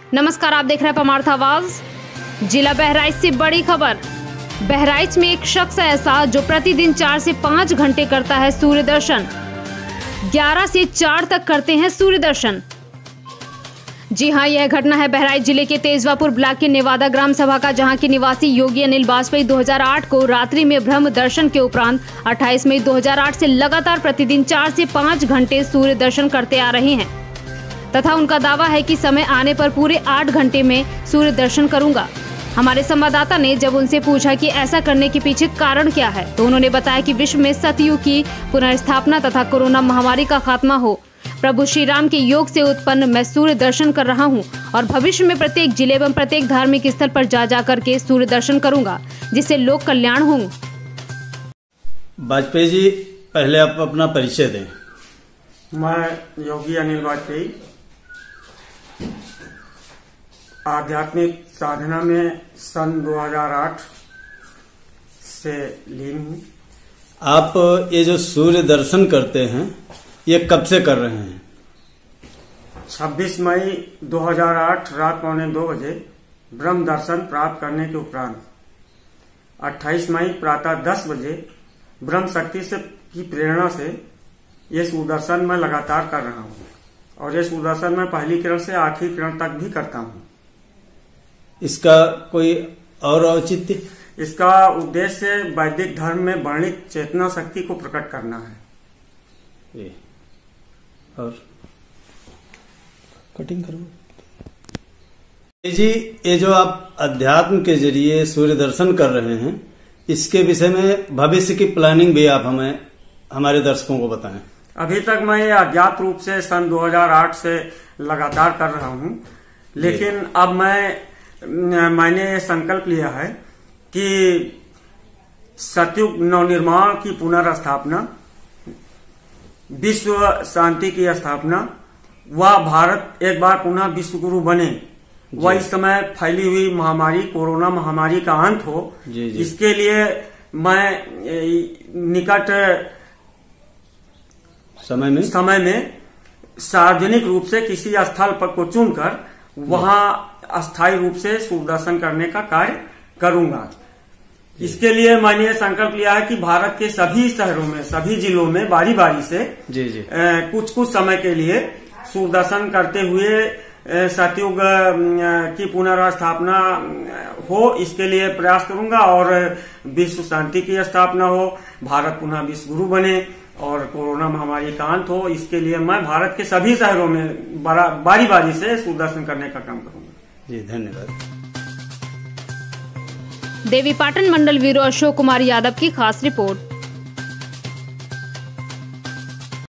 नमस्कार, आप देख रहे हैं परमार्थ आवाज। जिला बहराइच से बड़ी खबर। बहराइच में एक शख्स ऐसा जो प्रतिदिन 4 से 5 घंटे करता है सूर्य दर्शन। 11 से 4 तक करते हैं सूर्य दर्शन। जी हां, यह घटना है बहराइच जिले के तेजवापुर ब्लॉक के नेवादा ग्राम सभा का, जहां के निवासी योगी अनिल वाजपेयी 2008 को रात्रि में ब्रह्म दर्शन के उपरांत 28 मई 2008 से लगातार प्रतिदिन 4 से 5 घंटे सूर्य दर्शन करते आ रहे हैं तथा उनका दावा है कि समय आने पर पूरे 8 घंटे में सूर्य दर्शन करूंगा। हमारे संवाददाता ने जब उनसे पूछा कि ऐसा करने के पीछे कारण क्या है, तो उन्होंने बताया कि विश्व में सतयुग की पुनर्स्थापना तथा कोरोना महामारी का खात्मा हो, प्रभु श्री राम के योग से उत्पन्न मैं सूर्य दर्शन कर रहा हूं और भविष्य में प्रत्येक जिले एवं प्रत्येक धार्मिक स्थल पर जा करके सूर्य दर्शन करूंगा, जिससे लोक कल्याण हो। वाजपेयी जी, पहले आप अपना परिचय दें। मैं योगी अनिल वाजपेयी आध्यात्मिक साधना में सन 2008 से लीन हूँ। आप ये जो सूर्य दर्शन करते हैं, ये कब से कर रहे हैं? 26 मई 2008 रात 1:45 बजे ब्रह्म दर्शन प्राप्त करने के उपरांत 28 मई प्रातः 10 बजे ब्रह्म शक्ति से की प्रेरणा से ये सुदर्शन मैं लगातार कर रहा हूँ और ये सुदर्शन मैं पहली किरण से आखिरी किरण तक भी करता हूँ। इसका कोई और औचित्य? इसका उद्देश्य वैदिक धर्म में वर्णित चेतना शक्ति को प्रकट करना है। और कटिंग करो जी। ये जो आप अध्यात्म के जरिए सूर्य दर्शन कर रहे हैं, इसके विषय में भविष्य की प्लानिंग भी आप हमें हमारे दर्शकों को बताएं। अभी तक मैं ये अज्ञात रूप से सन 2008 से लगातार कर रहा हूँ, लेकिन अब मैंने ये संकल्प लिया है कि सतयुग नवनिर्माण की पुनर्स्थापना, विश्व शांति की स्थापना, वह भारत एक बार पुनः विश्व गुरु बने, वह इस समय फैली हुई महामारी कोरोना महामारी का अंत हो। जी। इसके लिए मैं निकट समय में सार्वजनिक रूप से किसी स्थल पर को चुनकर वहां अस्थायी रूप से सूर्य दर्शन करने का कार्य करूंगा। इसके लिए मैंने संकल्प लिया है कि भारत के सभी शहरों में, सभी जिलों में बारी बारी से कुछ कुछ समय के लिए सूर्य दर्शन करते हुए सतयुग की पुनर्स्थापना हो, इसके लिए प्रयास करूंगा और विश्व शांति की स्थापना हो, भारत पुनः विश्व गुरु बने और कोरोना महामारी का अंत हो। इसके लिए मैं भारत के सभी शहरों में बारी बारी से सूर्य दर्शन करने का काम करूंगा। जी, धन्यवाद। देवी पाटन मंडल ब्यूरो अशोक कुमार यादव की खास रिपोर्ट।